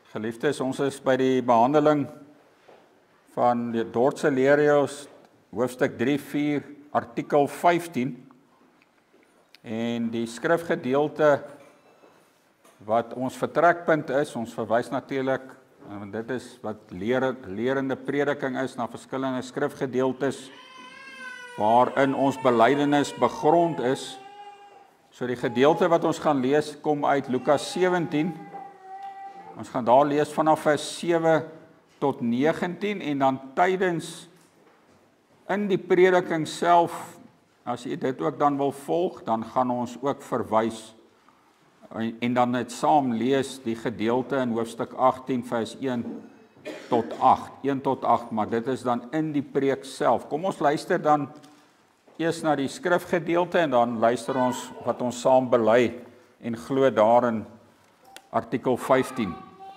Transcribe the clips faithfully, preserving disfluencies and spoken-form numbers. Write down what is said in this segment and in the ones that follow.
Geliefdes, ons is by die behandeling van die Dordtse Leerreëls, hoofstuk drie vier, artikel vyftien. En die skrifgedeelte wat ons vertrekpunt is, ons verwys natuurlik, want dit is wat leer, lerende prediking is na verskillende skrifgedeeltes, waarin ons belydenis begrond is. So die gedeelte wat ons gaan lees, kom uit Lukas sewentien. Ons gaan daar lees vanaf vers sewe tot negentien en dan tydens in die prediking self, as jy dit ook dan wil volg, dan gaan ons ook verwys en dan net saam lees die gedeelte in hoofstuk agttien vers een tot agt, een tot agt, maar dit is dan in die preek self. Kom ons luister dan eers na die skrifgedeelte en dan luister ons wat ons saam bely en glo daarin artikel vyftien.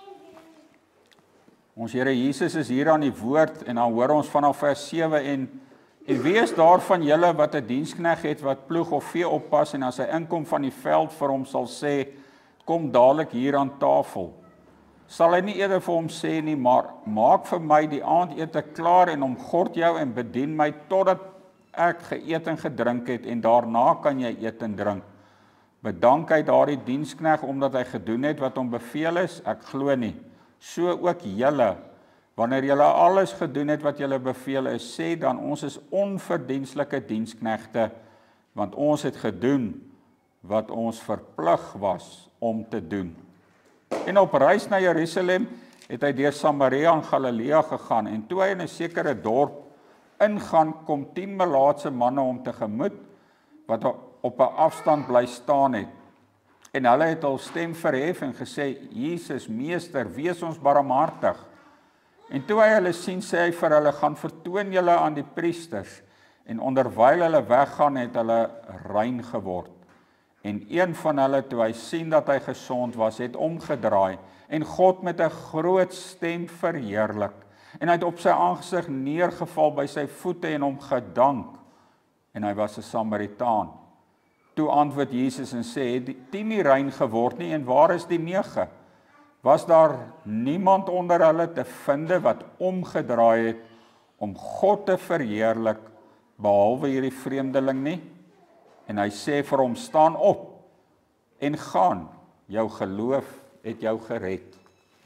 Ons Here Jesus is hier aan die woord en dan hoor ons vanaf vers sewe en en wie is daar van julle wat 'n diensknegt het wat ploeg of vee oppas en as hy inkom van die veld vir hom sal sê, kom dadelik hier aan tafel. Sal hy nie eerder vir hom sê nie, maar maak vir my die aandete klaar en omgord jou en bedien my totdat ek geëet en gedrink het en daarna kan jy eet en drink. Bedank hy daardie diensknegt omdat hy gedoen het wat hom beveel is? Ek glo nie. So ook julle, wanneer julle alles gedoen het wat julle beveel is, sê dan ons is onverdienstelike diensknegte, want ons het gedoen wat ons verplig was om te doen. En op reis na Jerusalem het hy deur Samaria en Galilea gegaan, en toe hy in 'n sekere dorp ingaan, kom tien melaatse manne hom tegemoet, wat op 'n afstand bly staan het. En hulle het hul stem verhef en gesê, Jesus, meester, wees ons barmhartig. En toe hy hulle sien, sê hy vir hulle, gaan vertoon julle aan die priesters. En onderwyl hulle weggaan, het hulle rein geword. En een van hulle, toe hy sien dat hy gesond was, het omgedraai en God met 'n groot stem verheerlik. En hy het op sy aangesig neergeval by sy voete en hom gedank. En hy was 'n Samaritaan. Toe antwoord Jesus en sê, het die tien nie rein geword nie, en waar is die nege? Was daar niemand onder hulle te vind wat omgedraai het om God te verheerlik, behalwe hierdie vreemdeling nie? En hy sê vir hom, staan op en gaan, jou geloof het jou gered.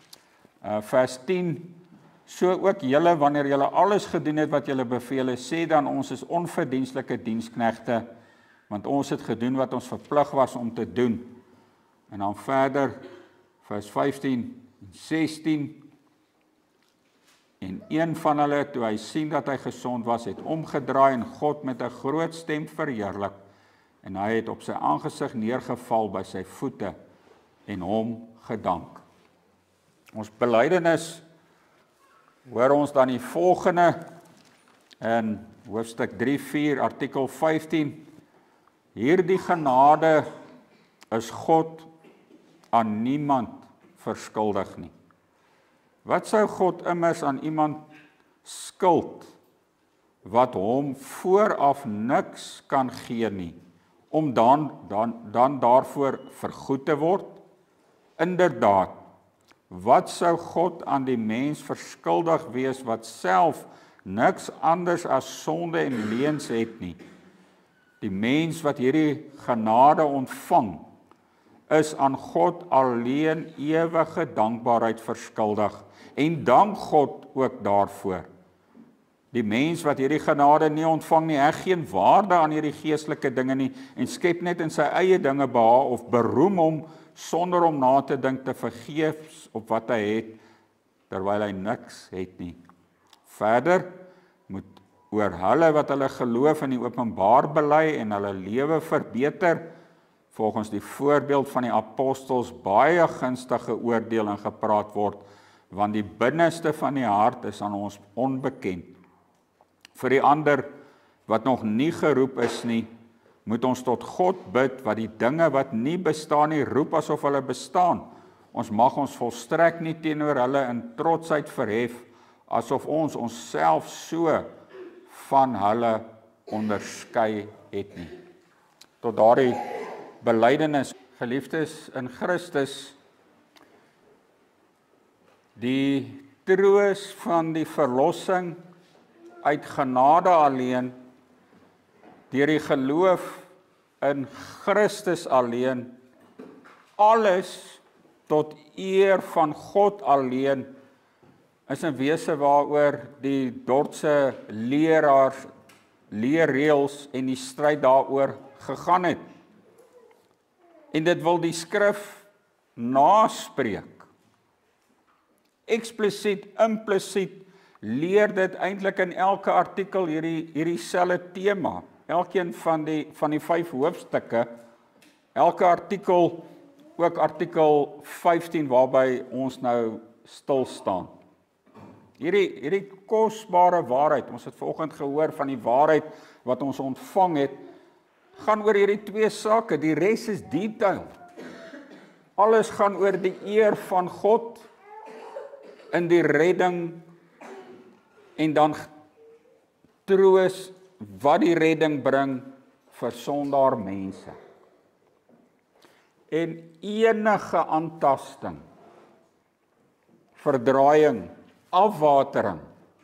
Uh, vers tien, so ook julle, wanneer julle alles gedoen het wat julle beveel is, sê dan ons is onverdienstelike diensknegte, want ons het gedoen wat ons verplig was om te doen. En dan verder, vers vyftien en sestien, en een van hulle, toe hy sien dat hy gesond was, het omgedraai en God met 'n groot stem verheerlik, en hy het op sy aangesig neergeval by sy voete en hom gedank. Ons belydenis hoor ons dan die volgende in hoofstuk drie vier, artikel vyftien, hierdie genade is God aan niemand verskuldig nie. Wat sou God immers aan iemand skuld wat hom vooraf niks kan gee nie, om dan, dan, dan daarvoor vergoed te word? Inderdaad, wat sou God aan die mens verskuldig wees wat self niks anders as sonde en leuns het nie? Die mens wat hierdie genade ontvang, is aan God alleen ewige dankbaarheid verskuldig, en dank God ook daarvoor. Die mens wat hierdie genade nie ontvang nie, heg geen waarde aan hierdie geestelike dinge nie, en skep net in sy eie dinge behaag, of beroem hom, sonder om na te dink te vergeefs op wat hy het, terwyl hy niks het nie. Verder moet oor hulle wat hulle geloof in die openbaar bely en hulle lewe verbeter, volgens die voorbeeld van die apostels baie gunstige oordeel en gepraat word, want die binneste van die hart is aan ons onbekend. Vir die ander wat nog nie geroep is nie, moet ons tot God bid, wat die dinge wat nie bestaan nie, roep asof hulle bestaan. Ons mag ons volstrek nie teenoor hulle in trotsheid verhef, asof ons onsself so van hulle onderskei het nie. Tot daardie belydenis, geliefdes in Christus, Die troos van die verlossing uit genade alleen, deur die geloof in Christus alleen, alles tot eer van God alleen, is 'n wese waaroor die Dordtse leraars, leerreëls en die stryd daaroor gegaan het. En dit wil die skrif naspreek. Eksplisiet, implisiet leer dit eintlik in elke artikel hierdie hierdie selfde tema. Elkeen van die van die vyf hoofstukke, elke artikel, ook artikel vyftien waarby ons nou stil staan. Hierdie hierdie kosbare waarheid, ons het vanoggend gehoor van die waarheid wat ons ontvang het, gaan oor hierdie twee sake, die res is detail. Alles gaan oor die eer van God in die redding en dan troos wat die redding bring vir sondaar mense. En enige aantasting, verdraaiing, afwatering,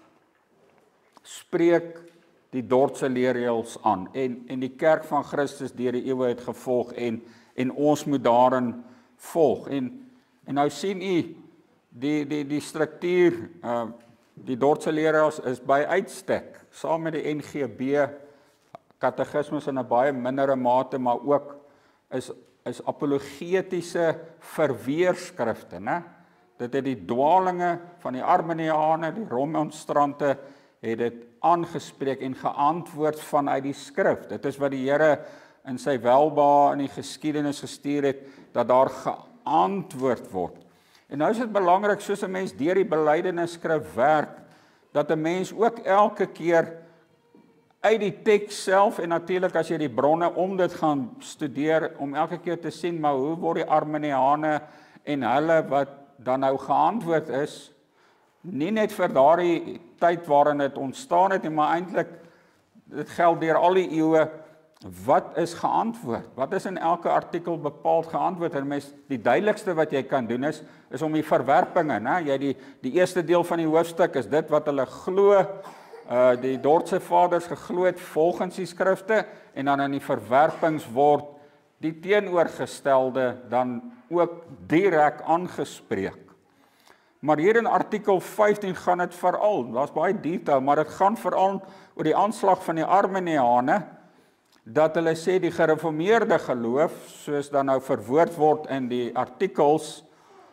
spreek die Dordtse leerreëls aan en en die kerk van Christus deur die eeue het gevolg en en ons moet daarin volg. En en nou sien u die die die struktuur, uh, die Dordtse leerreëls is by uitstek saam met die N G B katekismes in 'n baie mindere mate, maar ook is is apologetiese verweerskrifte, né? Dit het die dwalinge van die Arminiane, die Remonstrante het dit aangespreek en geantwoord vanuit die skrif. Dit is wat die Here in sy welba in die geskiedenis gestuur het, dat daar geantwoord word. En nou is dit belangrik, soos 'n mens deur die belydenisskrif werk, dat 'n mens ook elke keer uit die teks self, en natuurlik as jy die bronne om dit gaan studeer, om elke keer te sien, maar hoe word die Arminiane en hulle wat dan nou geantwoord is, nie net vir daardie tyd waarin dit ontstaan het, maar eintlik, dit geld deur al die eeue, wat is geantwoord? Wat is in elke artikel bepaald geantwoord? En mens, die duidelikste wat jy kan doen is, is om die verwerpinge, né? Jy die, die eerste deel van die hoofstuk is dit wat hulle glo, uh, die Dordtse vaders geglo het volgens die skrifte, en dan in die verwerpings word die teenoorgestelde dan ook direk aangespreek. Maar hier in artikel vyftien gaan dit veral, daar's baie detail, maar dit gaan veral oor die aanslag van die Arminiane, dat hulle sê die gereformeerde geloof, soos dan nou verwoord word in die artikels,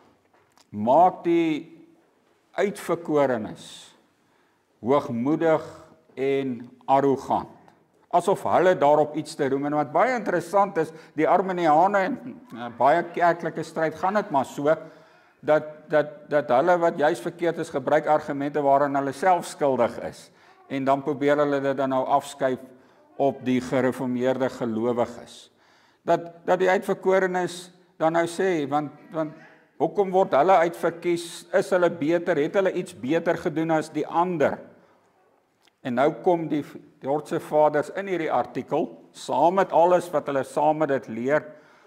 maak die uitverkorenes hoogmoedig en arrogant. Asof hulle daarop iets te roem. En wat baie interessant is, die Arminiane en baie kerklike stryd gaan dit maar so, dat, dat, dat hulle wat juist verkeerd is, gebruik argumente waarin hulle self skuldig is. En dan probeer hulle dit dan nou afskuif op die gereformeerde gelowiges. Dat, dat die uitverkorenes dan nou sê, want, want hoekom word hulle uitverkies, is hulle beter, het hulle iets beter gedoen as die ander? En nou kom die Dordtse vaders in hierdie artikel, saam met alles wat hulle saam met dit leer,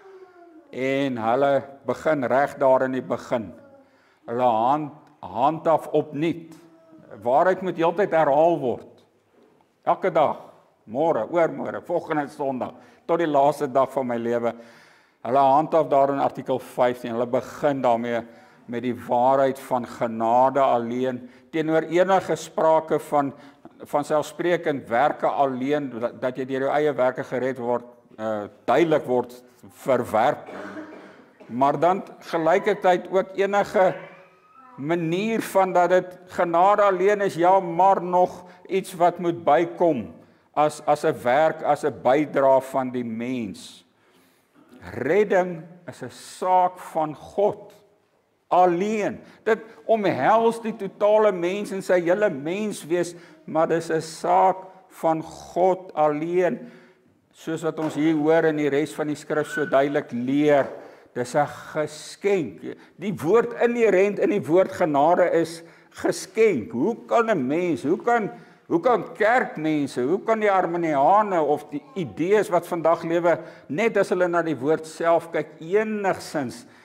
en hulle begin reg daar in die begin. Hulle hand, handhaf opnuut. Waarheid moet heeltyd herhaal word. Elke dag, môre, oormôre, volgende Sondag, tot die laaste dag van my lewe. Hulle handhaf daar in artikel vyftien, hulle begin daarmee met die waarheid van genade alleen, teenoor enige sprake van van selfsprekend werke alleen, dat, dat jy deur jou eie werke gered word, uh, duidelik word verwerp, maar dan gelykertyd ook enige manier van dat dit genade alleen is, ja, maar nog iets wat moet bykom, as, as 'n werk, as 'n bydra van die mens. Redding is 'n saak van God, alleen. Dit omhels die totale mens en sy hele menswees, maar dit is 'n saak van God alleen, soos wat ons hier hoor in die res van die skrif so duidelik leer. Dis 'n geskenk. Die woord inherent in die woord genade is geskenk. Hoe kan 'n mens, hoe kan hoe kan kerkmense, hoe kan die Arminiane of die idees wat vandag lewe, net as hulle na die woord self kyk, enigsins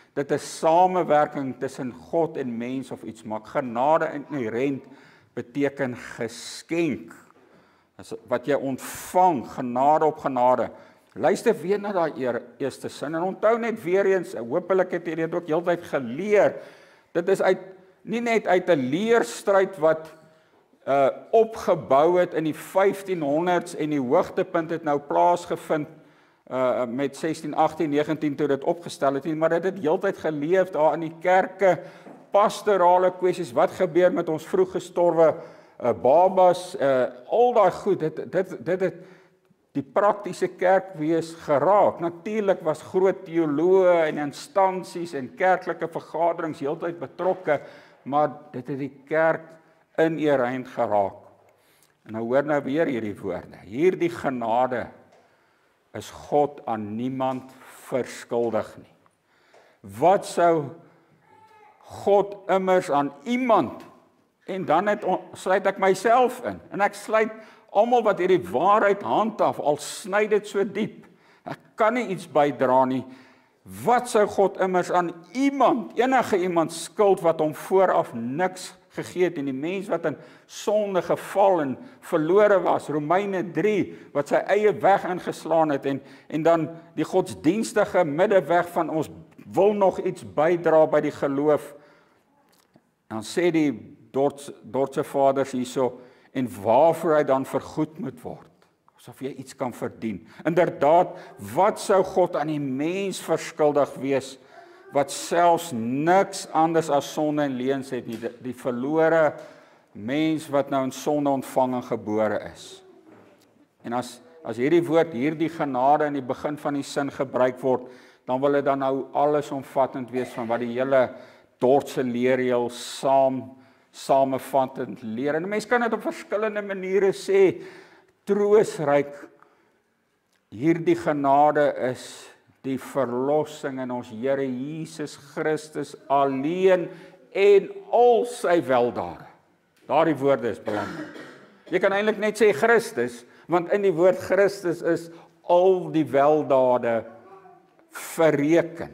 Dit is samewerking tussen God en mens of iets maak. Genade inherent beteken geskenk. Wat jy ontvang, genade op genade. Luister weer na daai eerste sin en onthou net weer eens, hoopelik het jy dit ook heeltyd geleer. Dit is uit nie net uit 'n leerstryd wat uh opgebou het in die vyftienhonderd's en die hoogtepunt het nou plaasgevind uh met sestien, agttien, negentien toe dit opgestel het, maar dit het heeltyd geleef daar in die kerke, pastorale kwessies, wat gebeur met ons vroeggestorwe uh, babas, uh al daai goed, dit dit dit het die praktiese kerkwees geraak. Natuurlik was groot teoloë en instansies en kerklike vergaderings heeltyd betrokke, maar dit het die kerk inherent geraak. En nou hoor nou weer hierdie woorde. Hierdie genade is God aan niemand verskuldig nie. Wat sou God immers aan iemand, en dan het, sluit ek myself in, en ek sluit almal wat hierdie waarheid handhaaf, al sny dit so diep, ek kan nie iets bydra nie, wat sou God immers aan iemand, enige iemand skuld wat hom vooraf niks gegee het, en die mens wat in sonde geval en verlore was, Romeine drie, wat sy eie weg ingeslaan het, en, en dan die godsdienstige middeweg van ons wil nog iets bydra by die geloof, dan sê die Dordtse, Dordtse vaders hierso, en waarvoor hy dan vergoed moet word, asof jy iets kan verdien. Inderdaad, wat sou God aan die mens verskuldig wees, wat selfs niks anders as sonde en leuns het nie, die, die verlore mens wat nou in sonde ontvang en gebore is. En as, as hierdie woord, hierdie genade in die begin van die sin gebruik word, dan wil dit dan nou alles omvattend wees van wat die hele Dordtse leerreël saam samevattend leer. En 'n mens kan dit op verskillende maniere sê, troosryk, hierdie genade is die verlossing in ons Here Jesus Christus alleen en al sy weldade. Daardie woorde is belangrik. Jy kan eintlik net sê Christus, want in die woord Christus is al die weldade verreken.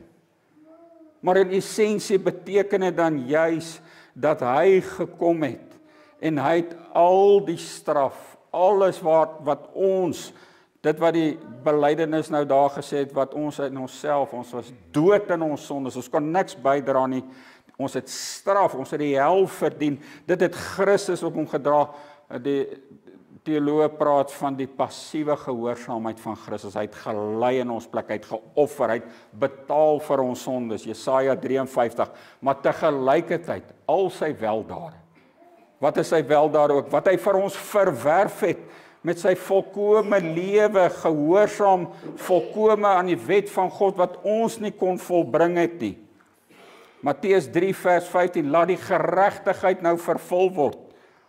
Maar in essensie beteken dit dan juis dat hy gekom het en hy het al die straf, alles wat, wat ons, dit wat die belydenis nou daar gesê het, wat ons in onsself, ons was dood in ons sondes, ons kon niks bydra nie, ons het straf, ons het die hel verdien, dit het Christus op hom gedra. Die teoloog praat van die passiewe gehoorsaamheid van Christus, hy het gelei in ons plek, hy het geoffer, hy het betaal vir ons sondes, Jesaja drie en vyftig, maar tegelijkertyd, al sy weldade, wat is sy weldade ook, wat hy vir ons verwerf het, met sy volkome lewe, gehoorsaam, volkome aan die wet van God, wat ons nie kon volbring het nie. Matteus drie vers vyftien, laat die geregtigheid nou vervul word,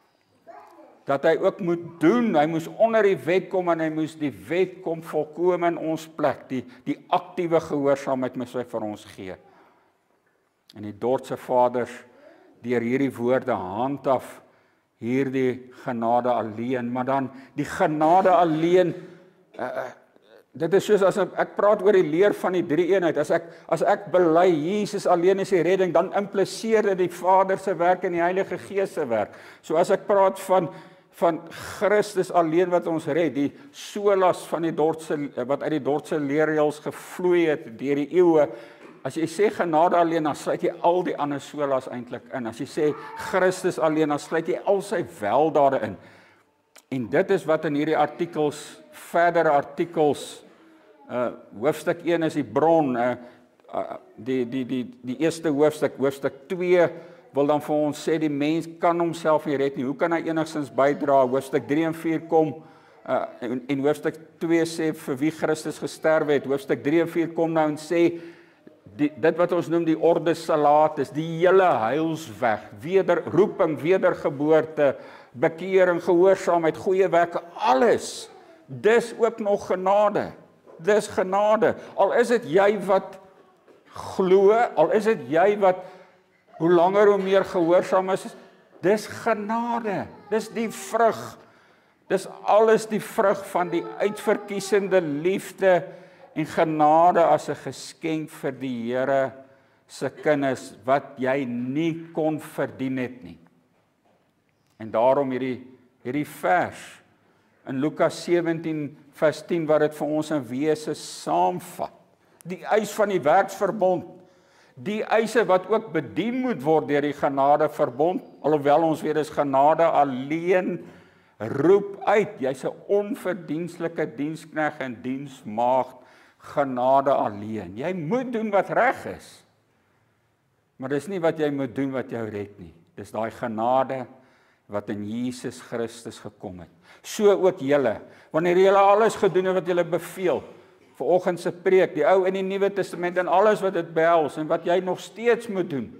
dat hy ook moet doen, hy moes onder die wet kom, en hy moes die wet kom volkome in ons plek, die, die aktiewe gehoorsaamheid moes hy vir ons gee. En die Dordtse vaders, deur hierdie woorde handhaf, hierdie genade alleen, maar dan die genade alleen, uh, dit is soos as ek praat oor die leer van die drie eenheid, as ek, as ek bely, Jesus alleen is die redding, dan impliseer dit die Vader se werk en die Heilige Gees se werk. So as ek praat van, van Christus alleen wat ons red, die solas van die Dordtse, wat uit die Dordtse leerreëls gevloei het deur die eeue, as jy sê genade alleen, dan sluit jy al die ander solas eintlik in. As jy sê Christus alleen, dan sluit jy al sy weldade in. En dit is wat in hierdie artikels, verdere artikels, uh, hoofstuk een is die bron, uh, uh, die, die, die, die eerste hoofstuk, hoofstuk twee, wil dan vir ons sê, die mens kan homself nie red nie, hoe kan hy enigstens bydra, hoofstuk drie en vier kom, uh, en, en hoofstuk twee sê, vir wie Christus gesterwe het, hoofstuk drie en vier kom nou en sê, Die, dit wat ons noem die orde salatus, die hele heilsweg, wederroeping, wedergeboorte, bekering, gehoorsaamheid, goeie werke, alles, dis ook nog genade, dis genade, al is dit jy wat glo, al is dit jy wat, hoe langer hoe meer gehoorsaam is, dis genade, dis die vrug, dis alles die vrug van die uitverkiesende liefde, en genade as 'n geskenk vir die Here se kinders wat jy nie kon verdien het nie. En daarom hierdie hierdie vers in Lukas sewentien vers tien wat dit vir ons in wese saamvat. Die eis van die werksverbond, die eise wat ook bedien moet word deur die genadeverbond, alhoewel ons weet dis genade alleen, roep uit, jy's 'n onverdienstelike diensknegt en diensmaagd, genade alleen. Jy moet doen wat reg is. Maar dis nie wat jy moet doen wat jou red nie. Dis daai genade wat in Jesus Christus gekom het. So ook julle, wanneer julle alles gedoen het wat julle beveel, vanoggend se preek, die Ou en die Nuwe Testament en alles wat dit behels en wat jy nog steeds moet doen.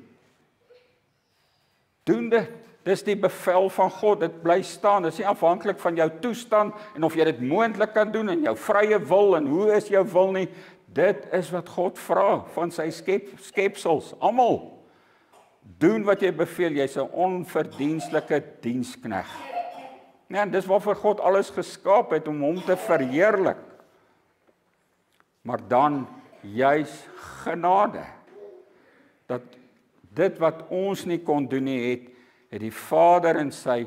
Doen dit. Dis die bevel van God, dit bly staan. Dit is nie afhanklik van jou toestand en of jy dit moontlik kan doen en jou vrye wil en hoe is jou wil nie. Dit is wat God vra van sy skep, skepsels, almal. Doen wat jy beveel, jy's 'n onverdienstelike diensknegt. Ja, en dis waarvoor God alles geskaap het, om hom te verheerlik. Maar dan juis genade. Dat dit wat ons nie kon doen nie, het, het die Vader in sy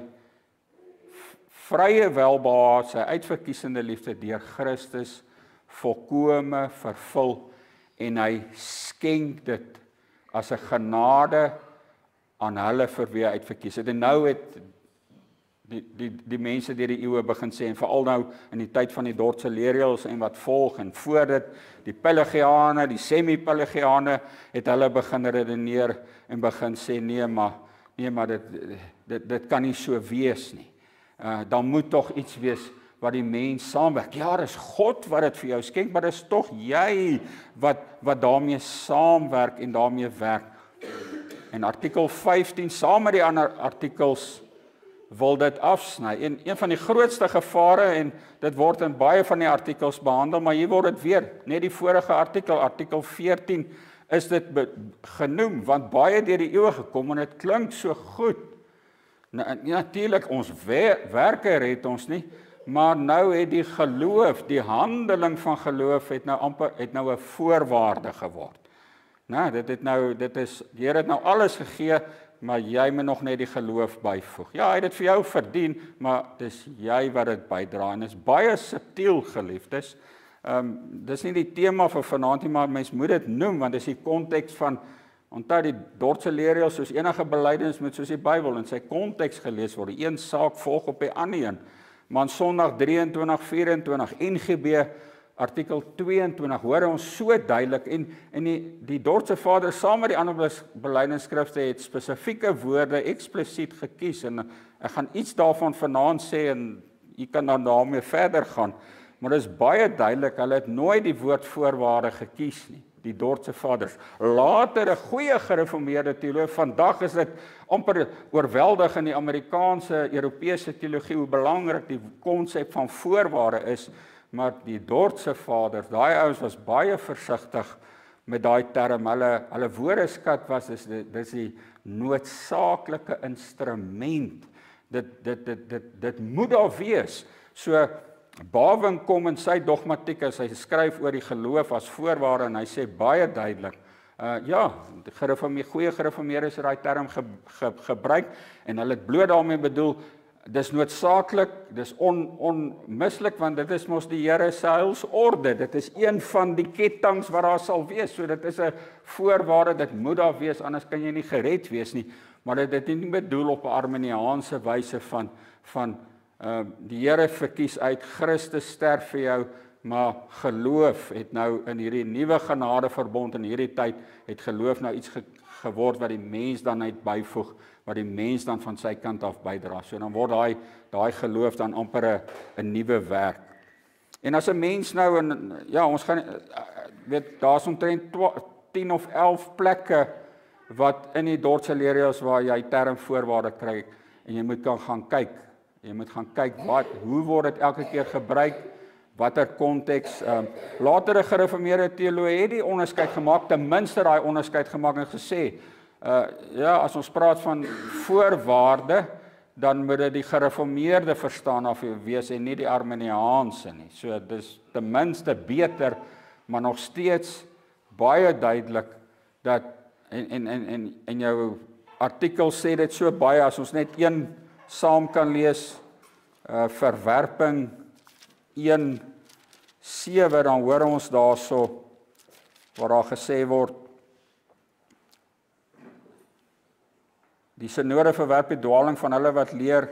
vrye welbehae, sy uitverkiesende liefde deur Christus volkome vervul en hy skenk dit as 'n genade aan hulle vir wie hy uitverkies het. En nou het die die die mense deur die eeue begin sê, en veral nou in die tyd van die Dortzeleriëls en wat volg en voor dit die Pelagiane, die semi-Pelagiane het hulle begin redeneer en begin sê nee maar nee maar dit dit dit kan nie so wees nie. Uh, dan moet tog iets wees wat die mens saamwerk. Ja, dis God wat dit vir jou skenk, maar dis tog jy wat wat daarmee saamwerk en daarmee werk. En artikel vyftien saam met die ander artikels wil dit afsny. En een van die grootste gevare, en dit word in baie van die artikels behandel, maar hier word dit weer, net die vorige artikel, artikel veertien, is dit genoem, want baie deur die eeue gekom, en dit klink so goed. Nou, natuurlik, ons werke red ons nie, maar nou het die geloof, die handeling van geloof het nou amper het nou 'n voorwaarde geword. Nou, dit het nou dit is die Here het nou alles gegee, maar jy moet nog net die geloof byvoeg. Ja, hy het dit vir jou verdien, maar dis jy wat dit bydra en is baie subtiel, geliefdes. Ehm um, dis nie die tema vir vanaand nie, maar mens moet dit noem want dis die konteks van onthou die Dortzeleriëls soos enige belydenis moet soos die Bybel in sy konteks gelees word. Die een saak volg op die ander een. Maar in Sondag drieëntwintig vyf-en-twintig N G B artikel twee-en-twintig hoor ons so duidelik en en die die Dortse Vader saam met die ander belydenisskrifte het spesifieke woorde eksplisiet gekies en ek gaan iets daarvan vanaand sê en u kan dan daarmee verder gaan. Maar dit is baie duidelik, hulle het nooit die woord voorwaarde gekies nie, die Dortse Vaders. Later 'n goeie gereformeerde teoloog, vandag is dit amper oorweldig in die Amerikaanse, Europese teologie hoe belangrik die konsep van voorwaarde is, maar die Dortse Vaders, daai ouens was baie versigtig met daai term. Hulle hulle woordeskat was dis dis die noodsaaklike instrument. Dit dit dit dit dit moet daar wees. So Bawing kom in sy dogmatiek as hy skryf oor die geloof as voorwaarde en hy sê baie duidelik, uh, ja, gereformeerde, goeie gereformeerdes het daai term ge, ge, gebruik en hulle het bloot daarmee bedoel, dis noodsaaklik, dis on, onmislik, want dit is mos die Here se heilsorde, dit is een van die kettinge wat daar sal wees, so dit is 'n voorwaarde, dit moet daar wees, anders kan jy nie gered wees nie, maar dit het nie bedoel op 'n arminiaanse wyse van, van Uh, die Here verkies uit, Christus sterf vir jou, maar geloof het nou in hierdie nuwe genadeverbond in hierdie tyd, het geloof nou iets ge, geword wat die mens dan uit byvoeg, wat die mens dan van sy kant af bydra. So dan word daai daai geloof dan amper 'n 'n nuwe werk. En as 'n mens nou in ja, ons gaan weet daar's omtrent tien of elf plekke wat in die Dortzeleriëls waar jy term voorwaarde kry en jy moet kan gaan kyk. Jy moet gaan kyk wat hoe word dit elke keer gebruik, watter konteks. Um, latere gereformeerde teoloë het die onderskeid gemaak, ten minste daai onderskeid gemaak en gesê, uh, ja, as ons praat van voorwaarde, dan moet dit die gereformeerde verstaan of wees en nie die arminiaanse nie. So dis ten minste beter, maar nog steeds baie duidelik dat en en en en en jou artikel sê dit so baie, as ons net een saam kan lees, uh, verwerping een sewe, dan hoor ons daarso waar daar gesê word, die synode verwerp die dwaling van hulle wat leer,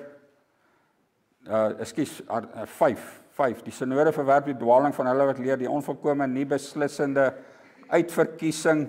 uh, ekskuus, uh, vyf, vyf, die synode verwerp die dwaling van hulle wat leer, die onvolkome, nie beslissende uitverkiesing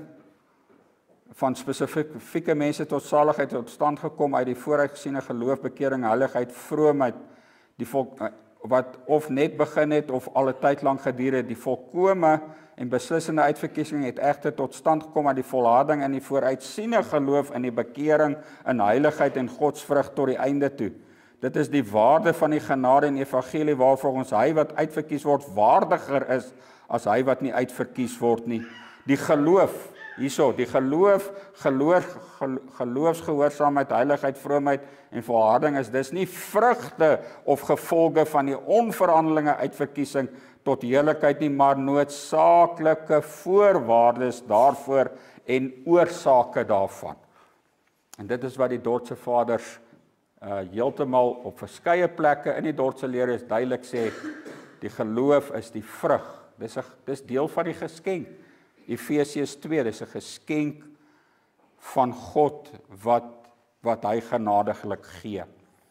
van spesifieke mense tot saligheid tot stand gekom uit die vooruitgesiene geloof, bekering, heiligheid, vroomheid, die volk, wat of net begin het of al 'n tyd lank geduur het, die volkome en beslissende uitverkiesing het egter tot stand gekom uit die volharding in die vooruitsiene geloof in die bekering, in heiligheid en godsvrug tot die einde toe. Dit is die waarde van die genade en evangelie waarvoor ons hy wat uitverkies word waardiger is as hy wat nie uitverkies word nie. Die geloof, hierso, die geloof, geloof, geloofsgehoorsaamheid, heiligheid, vroomheid en volharding is dis nie vrugte of gevolge van die onveranderlinge uitverkiesing tot heerlikheid nie, maar noodsaaklike voorwaardes daarvoor en oorsake daarvan. En dit is wat die Dordtse vaders uh, heeltemal op verskeie plekke in die Dordtse leer is duidelik sê, die geloof is die vrug. Dis, a, dis deel van die geskenk. Efesiërs twee, dis 'n geskenk van God wat wat hy genadiglik gee.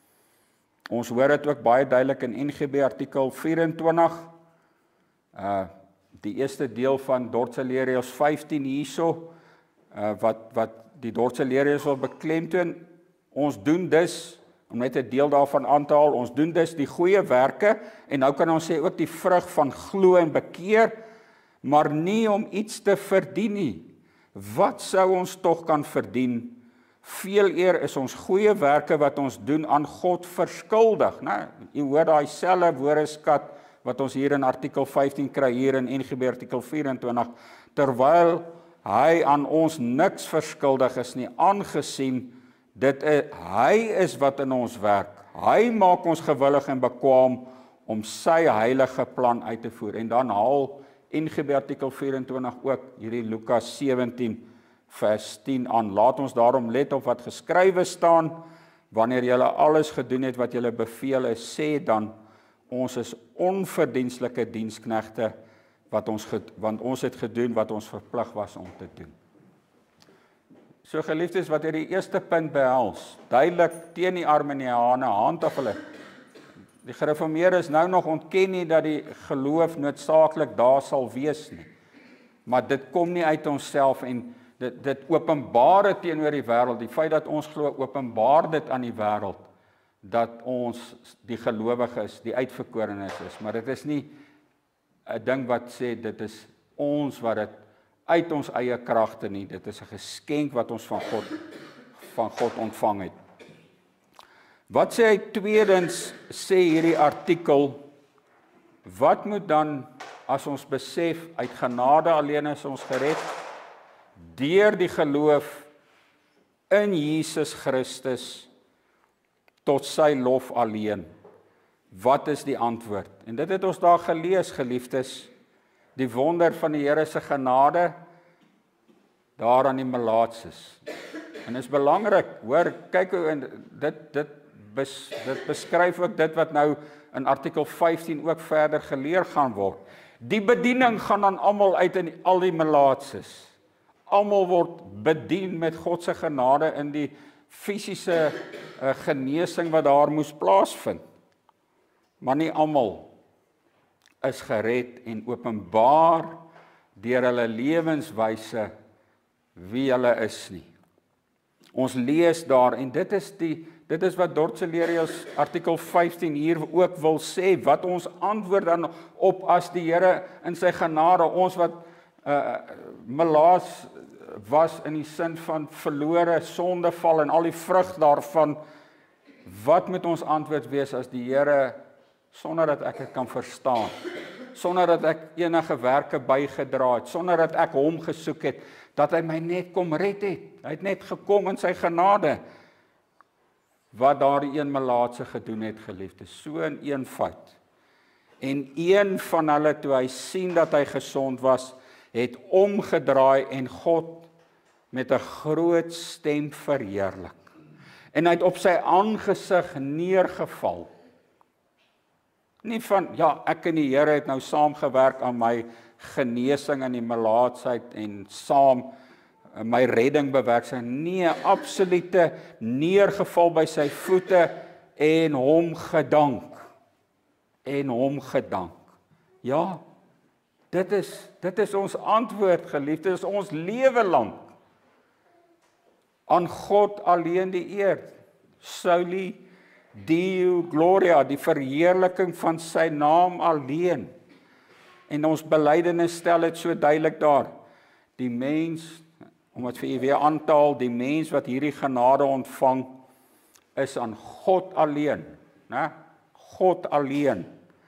Ons hoor dit ook baie duidelik in N G B artikel vyf-en-twintig. Uh die eerste deel van Dordtse leerreëls vyftien hierso, uh wat wat die Dordtse leerreëls wil beklemtoon. Ons doen dus, om net 'n deel daarvan aan te haal, ons doen dus die goeie werke en nou kan ons sê ook die vrug van glo en bekeer, maar nie om iets te verdien nie. Wat sou ons tog kan verdien? Veel eer is ons goeie werke wat ons doen aan God verskuldig. Nou, jy hoor daai selfe woordeskat wat ons hier in artikel vyftien kry hier in N G B artikel vyf-en-twintig, terwyl hy aan ons niks verskuldig is nie, aangesien dit is, hy is wat in ons werk. Hy maak ons gewillig en bekwaam om sy heilige plan uit te voer. En dan haal N G B artikel vyf-en-twintig ook hierdie Lukas sewentien vers tien aan. Laat ons daarom let op wat geskrywe staan, wanneer julle alles gedoen het wat julle beveel is, sê dan, ons is onverdienstelike diensknegte, wat ons, want ons het gedoen wat ons verplig was om te doen. So geliefdes, wat hierdie eerste punt behels, duidelik teen die Arminiane, handhaf hulle. Die gereformeerdes nou nog ontken nie dat die geloof noodsaaklik daar sal wees nie. Maar dit kom nie uit onsself en dit, dit openbaar dit teenoor die wêreld. Die feit dat ons glo openbaar dit aan die wêreld, dat ons die gelowiges, die uitverkorenes is. Maar dit is nie 'n ding wat sê, dit is ons wat dit uit ons eie kragte nie. Dit is 'n geskenk wat ons van God, van God ontvang het. Wat sê hy tweedens, sê hierdie artikel, wat moet dan, as ons besef, uit genade alleen is ons gered, deur die geloof in Jesus Christus, tot sy lof alleen. Wat is die antwoord? En dit het ons daar gelees, geliefdes, die wonder van die Here se genade, daar aan die melaatses. En is belangrik, hoor, kyk hoe, en dit, dit, bes, dit beskryf ook dit wat nou in artikel vyftien ook verder geleer gaan word. Die bediening gaan dan almal uit in al die melaatses. Almal word bedien met God se genade in die fisiese uh, genesing wat daar moes plaasvind. Maar nie almal is gered en openbaar deur hulle lewenswyse wie hulle is nie. Ons lees daar en dit is die dit is wat Dordtse leerreëls artikel vyftien hier ook wil sê, wat ons antwoord dan op as die Here in sy genade, ons wat uh, melaats was in die sin van verlore, sondeval en al die vrug daarvan, wat moet ons antwoord wees as die Here, sonder dat ek dit kan verstaan, sonder dat ek enige werke bygedra het, sonder dat ek hom gesoek het, dat hy my net kom red het, hy het net gekom in sy genade, wat daar die een melaatse gedoen het, geliefdes, so in een fout. En een van hulle, toe hy sien dat hy gesond was, het omgedraai en God met 'n groot stem verheerlik. En hy het op sy aangesig neergeval. Nie van, ja, ek en die Here het nou saamgewerk aan my genesing in die melaatsheid en saam my redding bewerkstellig. Nee, absolute neergeval by sy voete en hom gedank. En hom gedank. Ja, dit is, dit is ons antwoord, geliefdes, dit is ons lewe lank. Aan God alleen die eer. Soli Deo Gloria, die verheerliking van sy naam alleen. En ons belydenis stel dit so duidelik daar. Die mens, om dit vir u weer aan te haal, die mens wat hierdie genade ontvang, is aan God alleen, né? God alleen,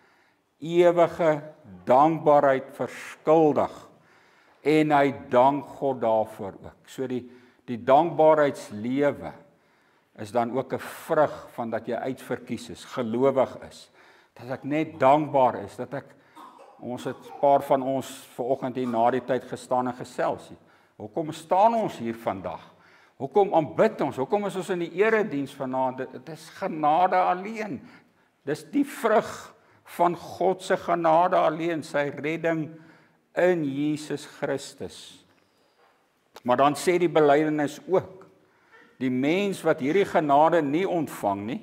ewige dankbaarheid verskuldig, en hy dank God daarvoor ook. So die, die dankbaarheidslewe is dan ook 'n vrug van dat jy uitverkies is, gelowig is, dat ek net dankbaar is, dat ek, ons het 'n paar van ons vanoggend hier na die tyd gestaan en gesels. Hoekom staan ons hier vandag? Hoekom aanbid ons? Hoekom is ons in die erediens vanaand? Dit is genade alleen. Dis die vrug van God se genade alleen, sy redding in Jesus Christus. Maar dan sê die belydenis ook, die mens wat hierdie genade nie ontvang nie,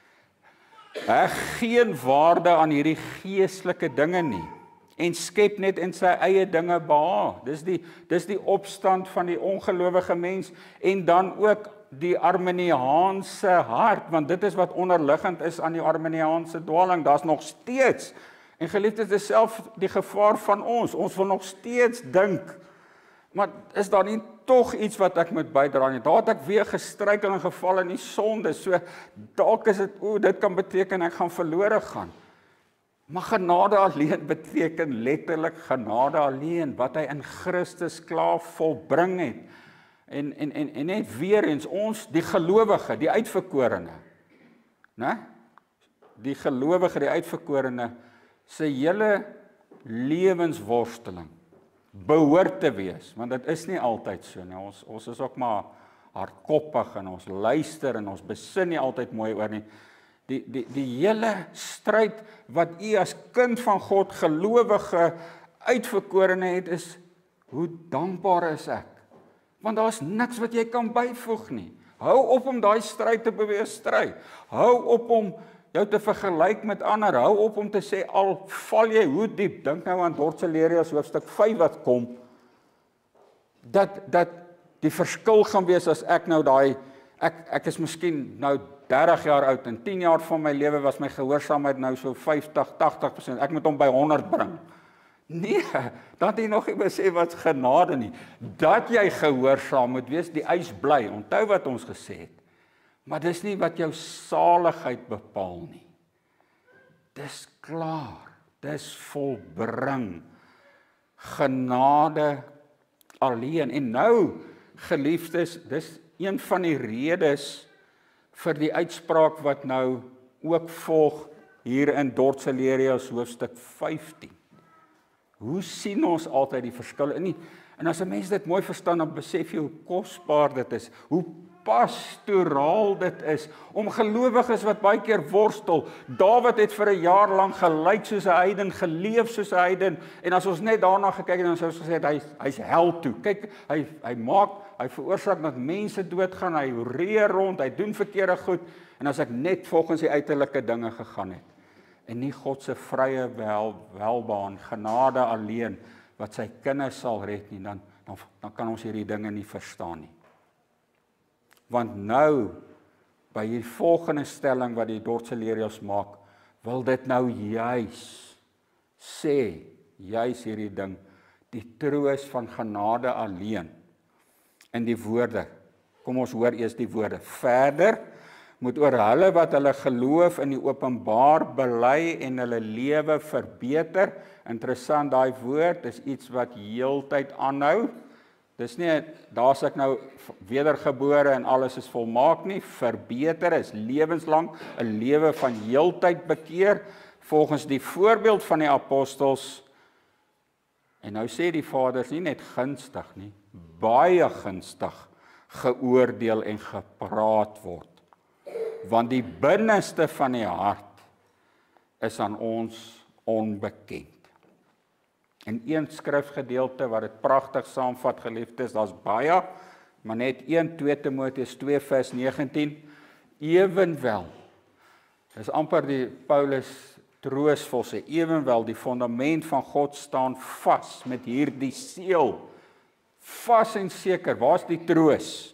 hy geen waarde aan hierdie geestelike dinge nie, en skep net in sy eie dinge behaag. Dis die, dis die opstand van die ongelowige mens, en dan ook die Arminiaanse hart, want dit is wat onderliggend is aan die Arminiaanse dwaling, daar's nog steeds, en geliefdes, dis self die gevaar van ons, ons wil nog steeds dink, maar is daar nie tog iets wat ek moet bydra nie, daar het ek weer gestruikel en geval in die sonde, so dalk is dit, o, dit kan beteken ek gaan verlore gaan. Maar genade alleen beteken letterlik genade alleen, wat hy in Christus klaar volbring het. En, en, en, en net weer eens, ons, die gelowige, die uitverkorene, né? Die gelowige, die uitverkorene, sy hele lewensworsteling behoort te wees, want dit is nie altyd so nie. Ons, ons is ook maar hardkoppig en ons luister en ons besin nie altyd mooi oor nie. Die, die, die hele stryd wat u as kind van God, gelowige, uitverkorene het, is, hoe dankbaar is ek? Want daar is niks wat jy kan byvoeg nie. Hou op om daai stryd te beweeg stry. Hou op om jou te vergelyk met ander. Hou op om te sê, al val jy hoe diep, dink nou aan Dortselerias hoofstuk vyf wat kom, dat, dat die verskil gaan wees as ek nou daai, ek, ek is miskien nou dertig jaar oud, en tien jaar van my lewe was my gehoorsaamheid nou so vyftig, tagtig persent, ek moet hom by honderd bring. Nee, dan het jy nog nie besef wat genade nie. Dat jy gehoorsaam moet wees, die eis bly, onthou wat ons gesê het. Maar dis nie wat jou saligheid bepaal nie. Dis klaar, dis volbring. Genade alleen. En nou, geliefdes, dis een van die redes vir die uitspraak wat nou ook volg hier in Dortselerias hoofstuk vyftien. Hoe sien ons altyd die verskil in nie? En as 'n mens dit mooi verstaan, dan besef jy hoe kosbaar dit is, hoe pastoraal dit is, om gelowiges wat baie keer worstel. Dawid het vir 'n jaar lank gelyk soos 'n heiden, geleef soos 'n heiden, en as ons net daarna gekyk het, dan sou ons gesê, hy, hy's hel toe. Kyk, hy, hy maak, hy veroorsaak dat mense doodgaan, hy reë rond, hy doen verkeerde goed, en as ek net volgens die uiterlike dinge gegaan het, en nie God se vrye wel, welbaan, genade alleen, wat sy kinders sal red nie, dan, dan, dan kan ons hierdie dinge nie verstaan nie. Want nou, by die volgende stelling wat die Dortselerias maak, wil dit nou juis sê, juis hierdie ding, die troos van genade alleen, in die woorde, kom ons hoor eers die woorde, verder, moet oor hulle wat hulle geloof in die openbaar bely en hulle lewe verbeter. Interessant, daai woord is iets wat heeltyd aanhou. Dis nie, daar's ek nou wedergebore en alles is volmaak nie. Verbeter is lewenslang, 'n lewe van heeltyd bekeer, volgens die voorbeeld van die apostels. En nou sê die Vader, nie net gunstig nie, baie gunstig geoordeel en gepraat word. Want die binneste van die hart is aan ons onbekend. En een skrifgedeelte wat dit pragtig saamvat, geliefdes, daar's baie, maar net een, twee Timoteus twee vers negentien, ewenwel, dis amper die Paulus troosvol sê, ewenwel die fondament van God staan vas met hierdie seël, vas en seker. Waar's die troos?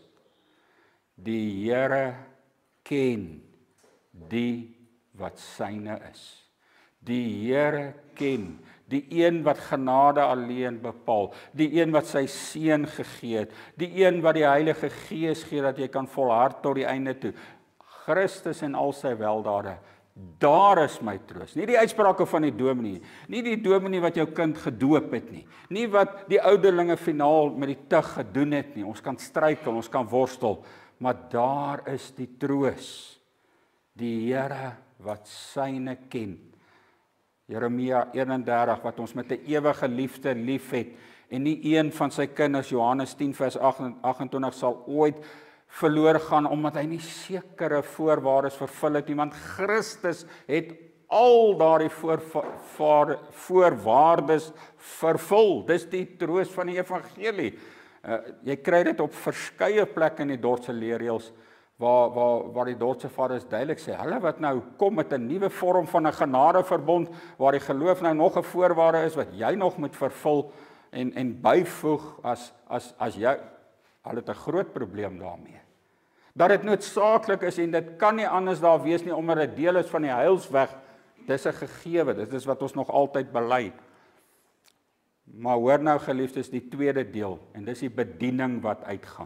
Die Here ken die wat syne is. Die Here ken die een wat genade alleen bepaal, die een wat sy seun gegee het, die een wat die Heilige Gees gee dat jy kan volhard tot die einde toe. Christus en al sy weldade, daar is my troos. Nie die uitsprake van die dominee, nie die dominee wat jou kind gedoop het nie, nie wat die ouderlinge finaal met die tug gedoen het nie. Ons kan struikel, ons kan worstel, maar daar is die troos. Die Here wat syne ken. Jeremia eenendertig, wat ons met 'n ewige liefde liefhet, en nie een van sy kinders, Johannes tien vers agt-en-twintig, sal ooit verloor gaan, omdat hy nie sekere voorwaardes vervul het nie, want Christus het al daardie voorwaardes vervul. Dis die troos van die evangelie. Uh, jy kry dit op verskeie plekke in die Dordtse leerreëls, waar, waar, waar die Dordtse vaders duidelik sê, hulle wat nou kom met 'n nuwe vorm van 'n genadeverbond, waar die geloof nou nog 'n voorwaarde is, wat jy nog moet vervul, en, en byvoeg, as, as, as jy, hulle het 'n groot probleem daarmee. Dat dit noodsaaklik is, en dit kan nie anders daar wees nie, omdat dit deel is van die heilsweg, dis 'n gegewe, dit is wat ons nog altyd bely. Maar hoor nou geliefdes, die tweede deel, en dis die bediening wat uitgaan.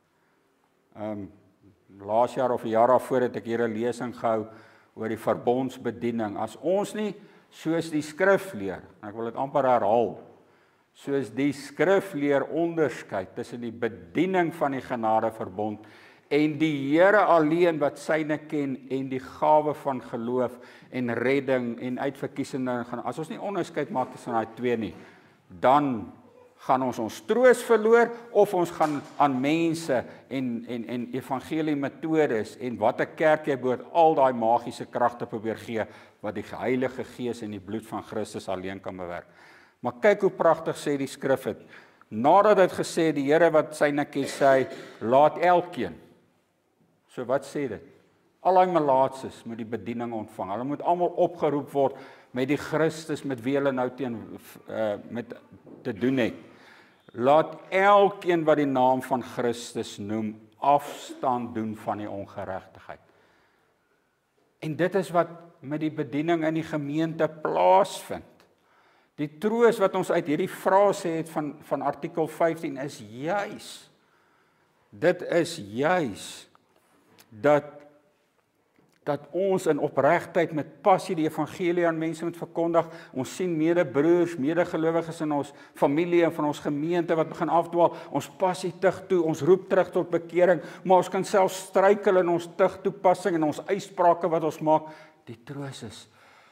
Um, laas jaar of 'n jaar daarvoor het ek hier 'n lesing gehou oor die verbondsbediening. As ons nie soos die skrif leer, en ek wil dit amper herhaal, soos die skrif leer onderskei tussen die bediening van die genadeverbond en die Here alleen wat syne ken, en die gawe van geloof en redding en uitverkiesing, as ons nie onderskeid maak tussen daai twee nie, dan gaan ons ons troos verloor, of ons gaan aan mense en, en, en evangelie metodes en wat 'n kerk jy behoort, al daai magiese kragte probeer gee, wat die Heilige Gees en die bloed van Christus alleen kan bewerk. Maar kyk hoe pragtig sê die skrif het, nadat hy het gesê, die Here wat syne ken sê, laat elkeen, so wat sê dit? Al die melaatses moet die bediening ontvang, hulle moet almal opgeroep word met die Christus met wie hulle nou teen uh, met te doen het. Laat elkeen wat die naam van Christus noem, afstand doen van die ongeregtigheid. En dit is wat met die bediening in die gemeente plaasvind. Die troos wat ons uit hierdie frase het van, van artikel vyftien is juis, dit is juis, dat dat ons in opregtheid met passie die evangelie aan mense moet verkondig. Ons sien medebroers, medegelowiges in ons familie en van ons gemeente wat begin afdwaal. Ons passie tug toe, ons roep terug tot bekering, maar ons kan self struikel in ons tug toepassing en ons uitsprake wat ons maak. Die troos is,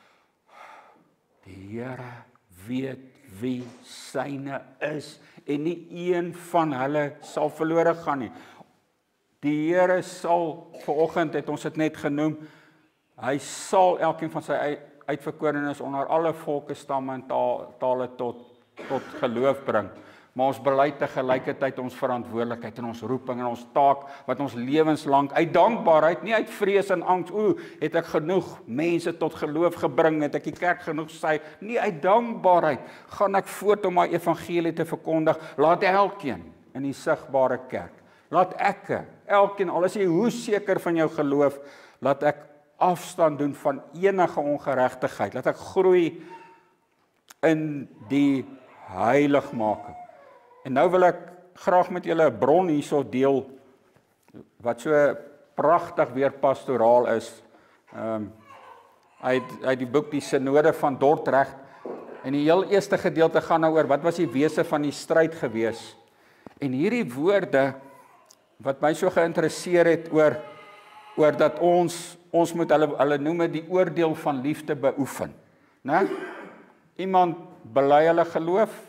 die Here weet wie syne is, en nie een van hulle sal verlore gaan nie. Die Here sal, vanoggend het ons dit net genoem, hy sal elkeen van sy uitverkorenes onder alle volke, stamme en tale tot, tot geloof bring. Maar ons bely te gelykertyd ons verantwoordelikheid en ons roeping en ons taak, wat ons lewenslang uit dankbaarheid, nie uit vrees en angs, o, het ek genoeg mense tot geloof gebring, het ek die kerk genoeg sy, nie uit dankbaarheid, gaan ek voort om my evangelie te verkondig, laat elkeen in die sigbare kerk, laat ek, elkeen, al is jy hoe seker van jou geloof, laat ek afstand doen van enige ongeregtigheid, laat ek groei in die heiligmaking. En nou wil ek graag met julle 'n bron hierso deel, wat so pragtig weer pastoraal is, um, uit, uit die boek Die Synode van Dordrecht, en die heel eerste gedeelte gaan nou oor, wat was die wese van die stryd gewees, en hierdie woorde, wat my so geïnteresseer het oor, oor dat ons, ons moet, hulle, hulle noem het die oordeel van liefde beoefen. Ne? Iemand bely hulle geloof,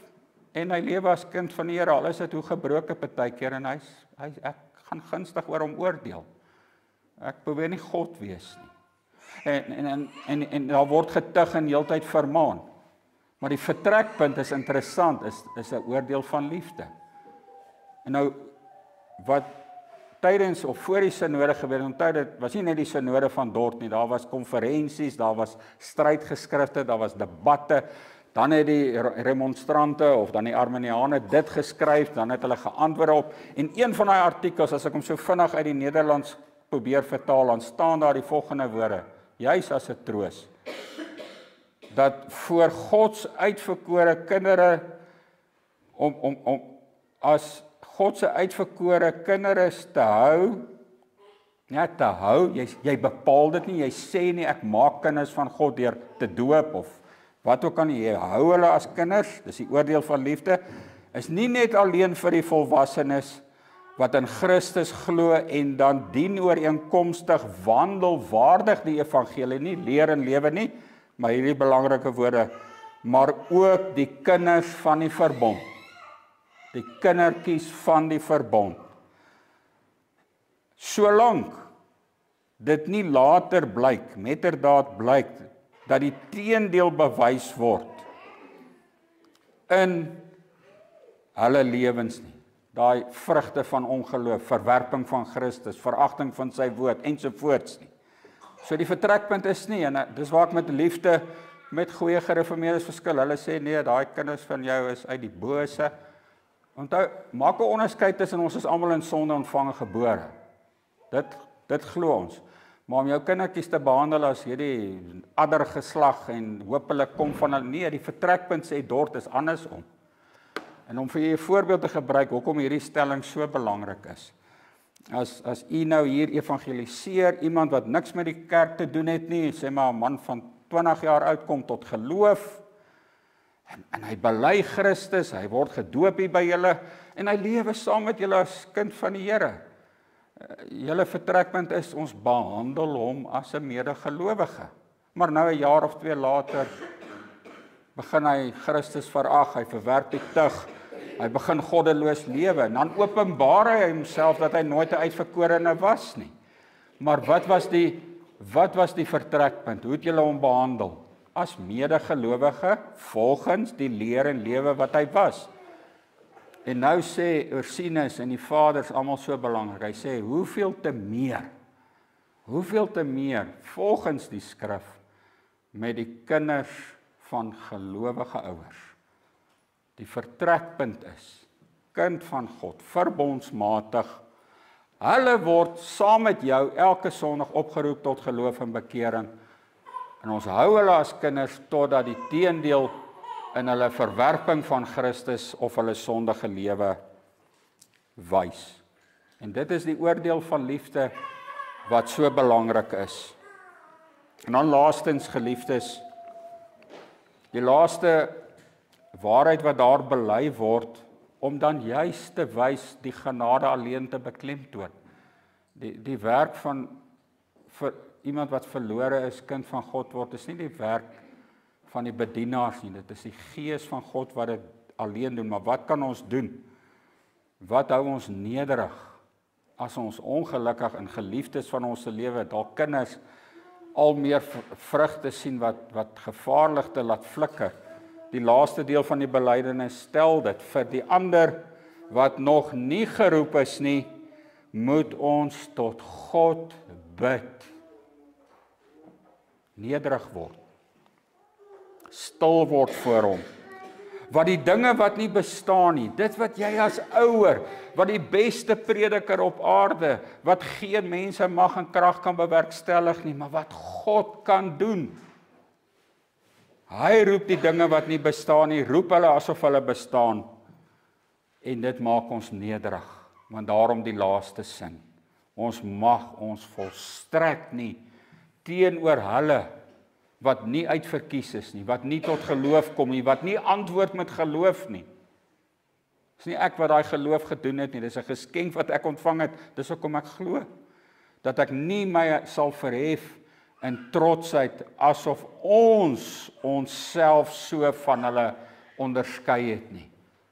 en hy lewe as kind van die Here, al is dit hoe gebroke partykeer en hy's hy ek gaan gunstig oor hom oordeel. Ek probeer nie God wees nie. En en en en, en daar word getug en heeltyd vermaan. Maar die vertrekpunt is interessant, is is 'n oordeel van liefde. En nou wat tydens of voor die synode gebeur, onthou dit was nie net die synode van Dort nie, daar was konferensies, daar was strydgeskrifte, daar was debatte, dan het die remonstrante of dan die arminiane dit geskryf, dan het hulle geantwoord op, en een van daai artikels, as ek hom so vinnig uit die Nederlands probeer vertaal, dan staan daar die volgende woorde, juis as 'n troos, dat voor Gods uitverkore kindere, om, om, om, as God se uitverkore kinders te hou, ja, te hou, jy, jy bepaal dit nie, jy sê nie, ek maak kinders van God deur te doop, of wat ook al nie, jy hou hulle as kinders, dis die oordeel van liefde, is nie net alleen vir die volwassenes, wat in Christus glo, en dan dien ooreenkomstig wandel waardig die evangelie, nie leer en lewe nie, maar hierdie belangrike woorde, maar ook die kinders van die verbond, die kindertjies van die verbond. Solank dit nie later blyk, metterdaad blyk, dat die teendeel bewys word in hulle lewens nie. Daai vrugte van ongeloof, verwerping van Christus, veragting van sy woord ensovoorts nie. So die vertrekpunt is nie, en dis waar ek met liefde met goeie gereformeerdes verskil. Hulle sê nee, daai kinders van jou is uit die bose. Onthou, maak 'n onderskeid tussen ons is almal in sonde ontvange gebore. Dit dit glo ons. Maar om jou kindertjies te behandel as hierdie ander geslag en hopelik kom van hulle, nee, die vertrekpunt sê Dort is andersom. En om vir julle 'n voorbeeld te gebruik hoekom hierdie stelling so belangrik is. As as u nou hier evangeliseer, iemand wat niks met die kerk te doen het nie, sê maar 'n man van twintig jaar oud kom tot geloof, en, en hy bely Christus, hy word gedoop hier by julle, en hy lewe saam met julle as kind van die Here. Julle vertrekpunt is, ons behandel hom as 'n medegelowige. Maar nou 'n jaar of twee later, begin hy Christus verag, hy verwerp die tug, hy begin goddeloos lewe, en dan openbaar hy homself dat hy nooit 'n uitverkorene was nie. Maar wat was die wat was die vertrekpunt? Hoe het julle hom behandel? As medegelowige volgens die leer en lewe wat hy was. En nou sê Ursinus en die vaders almal so belangrik. Hy sê hoeveel te meer? Hoeveel te meer volgens die skrif met die kinders van gelowige ouers. Die vertrekpunt is kind van God, verbondsmatig. Hulle word saam met jou elke Sondag opgeroep tot geloof en bekering. En ons hou hulle as kinders totdat die teendeel in hulle verwerping van Christus of hulle sondige lewe wys. En dit is die oordeel van liefde wat so belangrik is. En dan laastens, geliefdes, die laaste waarheid wat daar bely word, om dan juis te wys die genade alleen te beklemtoon. Die, die werk van vir iemand wat verlore is, kind van God word, is nie die werk van die bedienaars nie, dit is die gees van God wat dit alleen doen. Maar wat kan ons doen? Wat hou ons nederig as ons ongelukkig en geliefdes van ons lewe, dalk kinders, al meer vrugte sien wat, wat gevaarligte laat flikker? Die laaste deel van die belydenis stel dit, vir die ander wat nog nie geroep is nie, moet ons tot God bid. Nederig word. Stil word voor hom. Wat die dinge wat nie bestaan nie, dit wat jy as ouer, wat die beste prediker op aarde, wat geen mense mag en krag kan bewerkstellig nie, maar wat God kan doen. Hy roep die dinge wat nie bestaan nie, roep hulle asof hulle bestaan. En dit maak ons nederig, want daarom die laaste sin. Ons mag ons volstrek nie teenoor hulle wat nie uitverkies is nie, wat nie tot geloof kom nie, wat nie antwoord met geloof nie. Dis nie ek wat daai geloof gedoen het nie, dis 'n geskenk wat ek ontvang het, dis hoekom ek glo. Dat ek nie my sal verhef in trotsheid, asof ons onsself so van hulle onderskei het nie.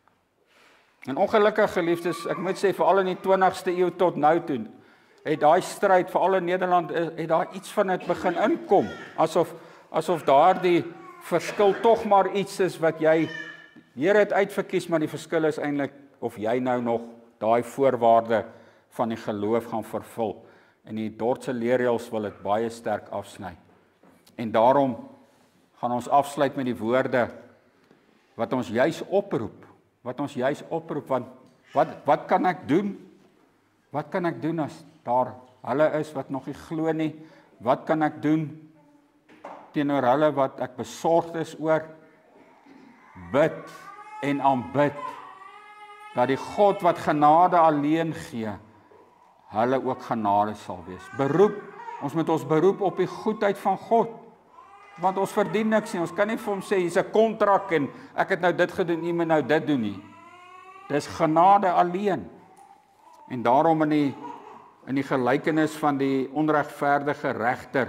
En ongelukkig geliefdes, ek moet sê veral in die twintigste eeu tot nou toe, het daai stryd veral in Nederland het daar iets van dit begin inkom, asof asof daardie verskil tog maar iets is wat jy Here het uitverkies, maar die verskil is eintlik of jy nou nog daai voorwaarde van die geloof gaan vervul. En die Dordtse leerreëls wil dit baie sterk afsny. En daarom gaan ons afsluit met die woorde wat ons juis oproep, wat ons juis oproep, want wat wat kan ek doen? Wat kan ek doen as daar hulle is wat nog nie glo nie? Wat kan ek doen teenoor hulle wat ek besorgd is oor? Bid en aanbid dat die God wat genade alleen gee, hulle ook genade sal wees. Beroep, ons moet ons beroep op die goedheid van God, want ons verdien niks nie, ons kan nie vir hom sê, hier's 'n kontrak en ek het nou dit gedoen, jy moet nou dit doen nie. Dis genade alleen. En daarom in die, in die gelykenis van die onregverdige regter,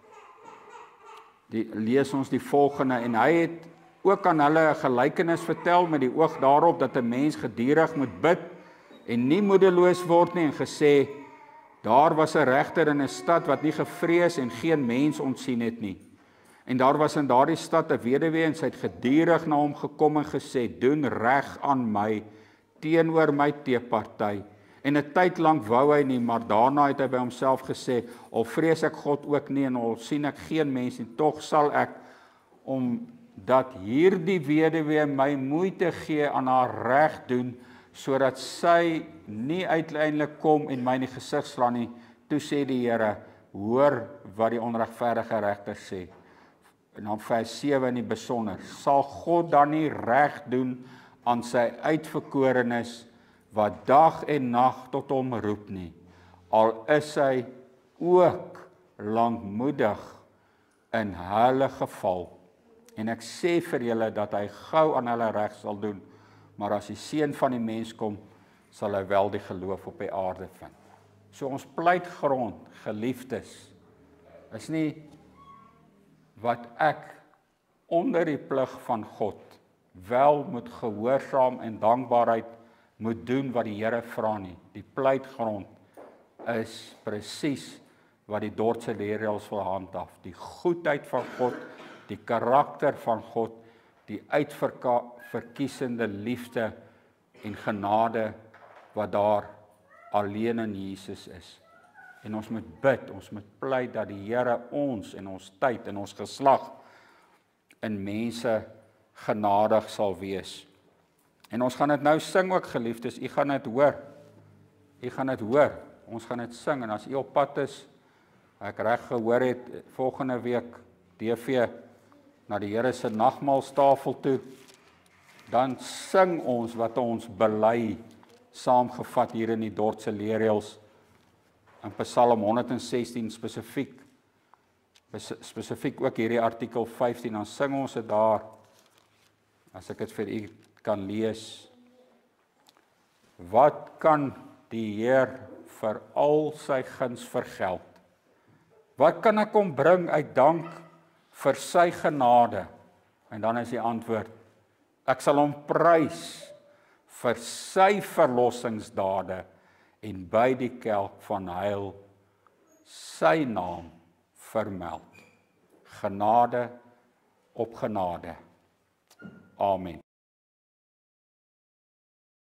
die, lees ons die volgende, en hy het ook aan hulle 'n gelykenis vertel met die oog daarop dat 'n mens gedurig moet bid en nie moedeloos word nie, en gesê, daar was 'n regter in 'n stad wat nie gevrees en geen mens ontsien het nie. En daar was in daardie stad 'n weduwee en sy het gedurig na hom gekom en gesê, doen reg aan my teenoor my teeparty. En 'n tyd lank wou hy nie, maar daarna het hy by homself gesê, al vrees ek God ook nie en al sien ek geen mens nie, tog sal ek omdat hierdie weduwee my moeite gee aan haar reg doen, sodat sy nie uiteindelik kom en my in die gesig slaan nie. Toe sê die Here, hoor wat die onregverdige regter sê. En dan vers sewe in die besonder, sal God dan nie reg doen aan sy uitverkorenes wat dag en nag tot hom roep nie, al is hy ook lankmoedig in hulle geval. En ek sê vir julle dat hy gou aan hulle reg sal doen, maar as die seun van die mens kom, sal hy wel die geloof op die aarde vind. So ons pleitgrond, geliefdes, is nie wat ek onder die plig van God wel moet gehoorsaam en dankbaarheid moet doen wat die Here vra nie. Die pleitgrond is presies wat die Dordtse leerreëls wil handhaaf. Die goedheid van God, die karakter van God, die uitverkiesende liefde en genade wat daar alleen in Jesus is. En ons moet bid, ons moet pleit dat die Here ons en ons tyd en ons geslag in mense genadig sal wees. En ons gaan dit nou sing ook, geliefdes, u gaan dit hoor. U gaan dit hoor. Ons gaan dit sing en as u op pad is, ek reg gehoor het, volgende week D V na die Here se nagmaalstafel toe, dan sing ons wat ons bely, saamgevat hier in die Dordtse leerreëls, in Psalm honderd en sestien spesifiek, spesifiek ook hierdie artikel vyftien, dan sing ons dit daar, as ek dit vir u kan lees. Wat kan die Heer vir al sy guns vergeld? Wat kan ek hom bring uit dank vir sy genade? En dan is die antwoord, ek sal hom prys vir sy verlossingsdade en by die kelk van heil sy naam vermeld. Genade op genade. Amen.